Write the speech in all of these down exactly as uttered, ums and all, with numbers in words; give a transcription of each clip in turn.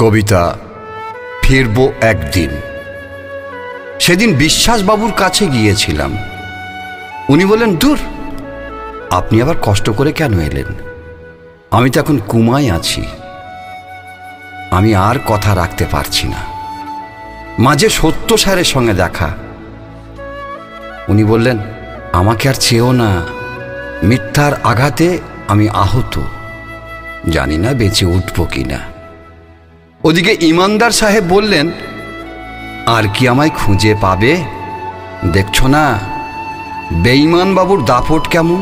কবিতা ফিরব একদিন। সেদিন বিশ্বাসবাবুর কাছে গিয়েছিলাম। উনি বললেন, দূর, আপনি আবার কষ্ট করে কেন এলেন? আমি তো এখন কুমায় আছি। আমি আর কথা রাখতে পারছি না। মাঝে সত্য স্যারের সঙ্গে দেখা। উনি বললেন, আমাকে আর চেয়েও না, মিথ্যার আঘাতে আমি আহত, জানি না বেঁচে উঠব কিনা। ওদিকে ইমানদার সাহেব বললেন, আর কি আমায় খুঁজে পাবে? দেখছো না বেঈমান বাবুর দাপট কেমন?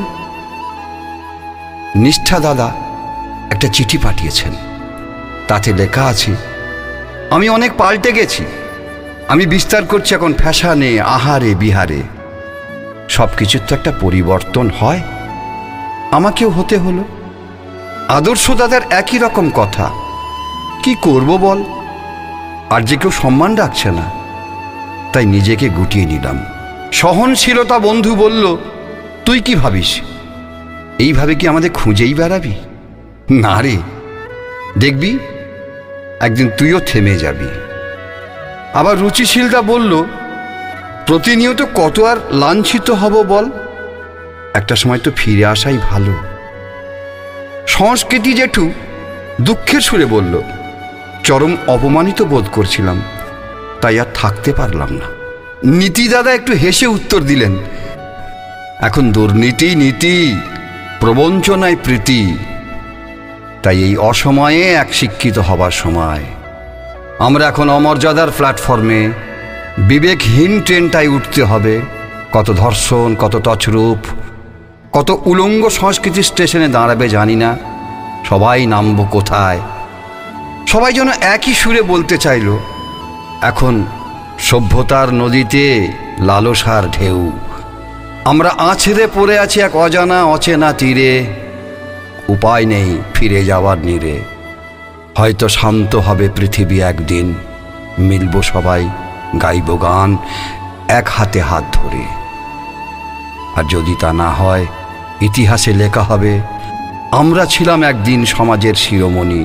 নিষ্ঠা দাদা একটা চিঠি পাঠিয়েছেন, তাতে লেখা আছে, আমি অনেক পাল্টে গেছি। আমি বিস্তার করছি এখন ফ্যাশনে, আহারে বিহারে। সব কিছুর তো একটা পরিবর্তন হয়, আমাকেও হতে হলো। আদর্শ দাদার একই রকম কথা। কি করব বল? আর যে কেউ সম্মান রাখছে না, তাই নিজেকে গুটিয়ে নিলাম। সহনশীলতা বন্ধু বলল, তুই কি ভাবিস এইভাবে কি আমাদের খুঁজেই বেড়াবি? না রে, দেখবি একদিন তুইও থেমে যাবি। আবার রুচিশীলতা বলল, প্রতিনিয়ত কত আর লাঞ্ছিত হব বল, একটা সময় তো ফিরে আসাই ভালো। সংস্কৃতি জেঠু দুঃখের সুরে বলল, চরম অপমানিত বোধ করছিলাম, তাই আর থাকতে পারলাম না। নীতি দাদা একটু হেসে উত্তর দিলেন, এখন দুর্নীতি নীতি, প্রবঞ্চনায় প্রীতি, তাই এই অসময়ে এক শিক্ষিত হবার সময়। আমরা এখন অমর্যাদার প্ল্যাটফর্মে, বিবেকহীন ট্রেনটাই উঠতে হবে। কত ধর্ষণ, কত তছরূপ, কত উলঙ্গ সংস্কৃতি স্টেশনে দাঁড়াবে জানি না। সবাই নামবো কোথায়? সবাই যেন একই সুরে বলতে চাইল, এখন সভ্যতার নদীতে লালসার ঢেউ। আমরা আছড়ে পড়ে আছি এক অজানা অচেনা তীরে, উপায় নেই ফিরে যাওয়ার নীড়ে। হয়তো শান্ত হবে পৃথিবী একদিন, মিলব সবাই, গাইব গান এক হাতে হাত ধরে। আর যদি তা না হয়, ইতিহাসে লেখা হবে, আমরা ছিলাম একদিন সমাজের শিরোমণি,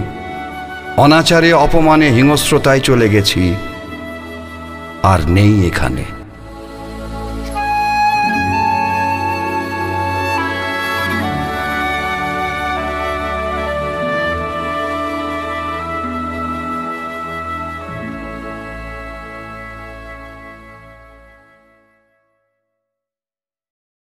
অনাচারে অপমানে হিংস্রতায় চলে গেছি, আর নেই এখানে।